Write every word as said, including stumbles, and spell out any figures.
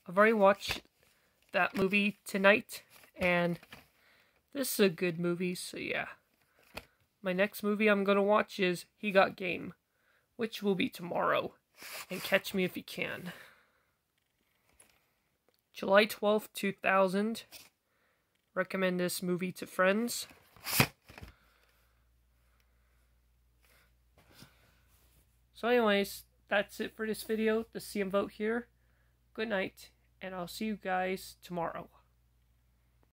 I've already watched that movie tonight, and this is a good movie, so yeah. My next movie I'm gonna watch is He Got Game, which will be tomorrow, and catch me if you can. July twelfth, two thousand. Recommend this movie to friends. So anyways, that's it for this video. The C M vote here. Good night, and I'll see you guys tomorrow.